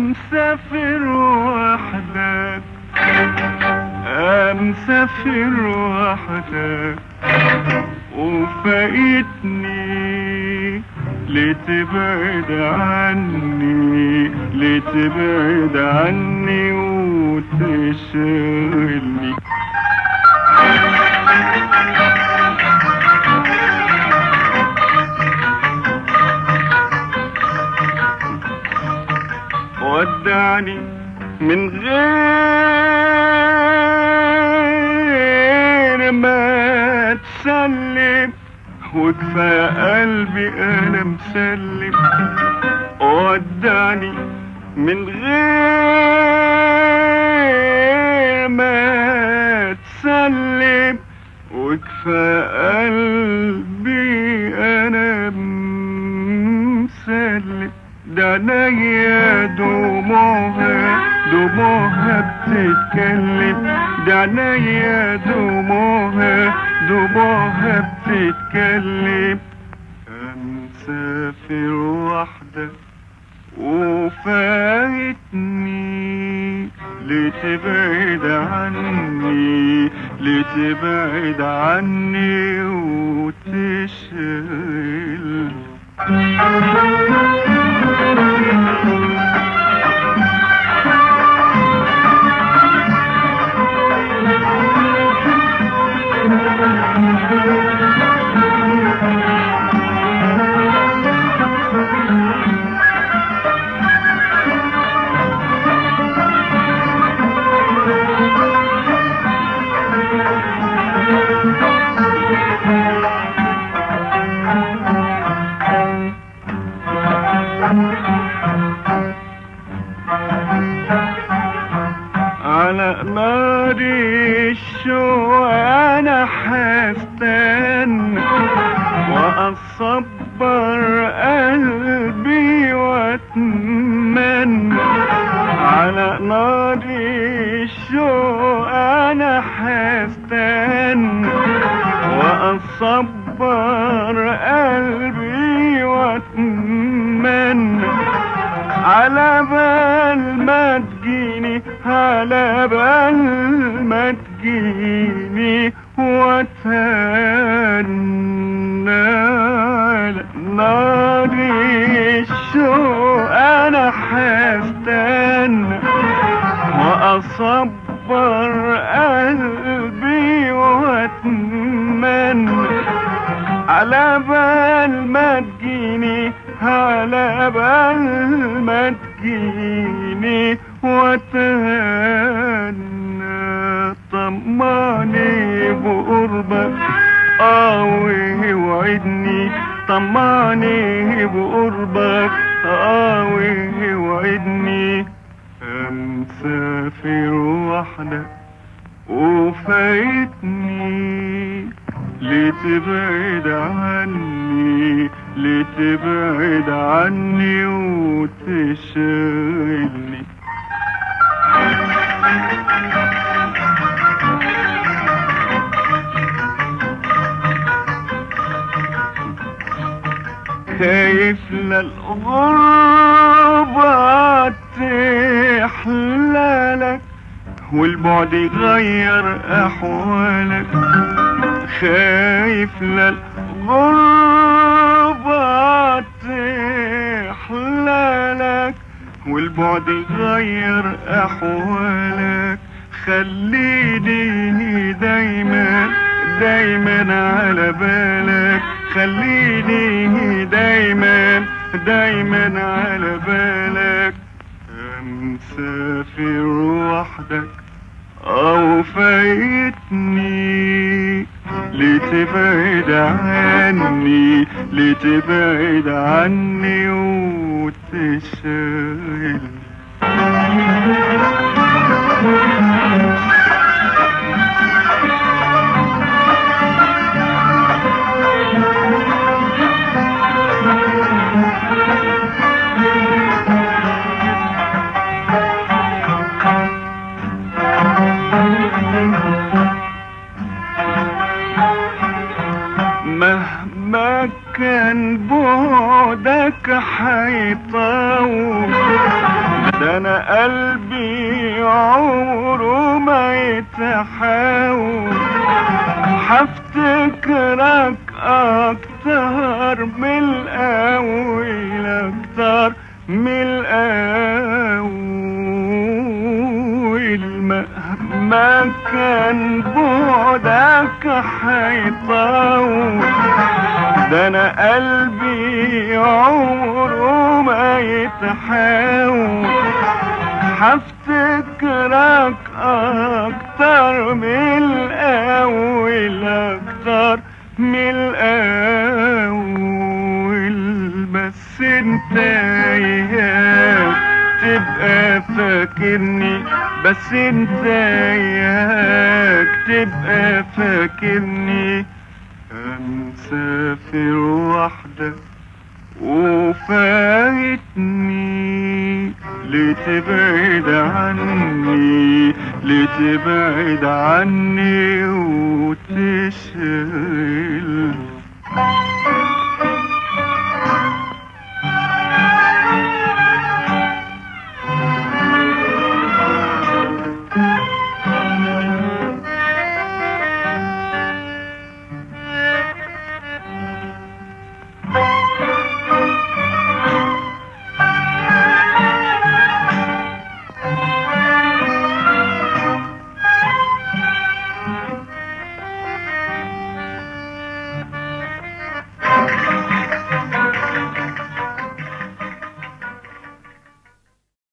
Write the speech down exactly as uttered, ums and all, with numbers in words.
مسافر وحدك، مسافر وحدك وفايتني، لتبعد عني، لتبعد عني وتشغلني. ودعني من غير ما تسلم، وكفاية قلبي انا مسلم. ودعني من غير ما تسلم، وكفاية قلبي انا مسلم. ده عينيا دموعها دموعها بتتكلم، ده عينيا دموعها دموعها بتتكلم. مسافر وحدك وفايتني، لتبعد عني، لتبعد عني وتشغل. على نار الشوق انا حستنى، واصبر قلبي واتمنى. على نار الشوق انا حستنى، واصبر قلبي واتمنى. على بال ما تجيني، على بال ما تجيني واتهنى. على نار الشوق انا حستنى، واصبر قلبي واتمنى. على بال ما تجيني، على بال ما تجيني واتهنى. طمعني بقربك اه وعدني، طمعني بقربك اه وعدني. مسافر وحدك وفايتني، لتبعد عني، لتبعد عني وتشغلني. خايف للغربة تحلالك، والبعد يغير احوالك. خايف للغربة تحلالك، والبعد يغير احوالك. خليني دايما دايما على بالك، خليني دايما دايما على بالك. مسافر وحدك او فايتني، لتبعد عني، لتبعد عني وتشغلني. مهما كان بعدك حيطول، ده انا قلبي عمره ما يتحاول، هفتكرك اكتر من الاول، اكتر من الاول. مهما كان بعدك حيطول، ده انا قلبي عمره ما يتحاول، هفتكرك اكتر من الاول، اكتر من الاول. بس انت ياك تبقى فاكرني، بس انت ياك تبقى فاكرني. مسافر وحدك وفايتني، ليه تبعد عني، ليه تبعد عني وتشغل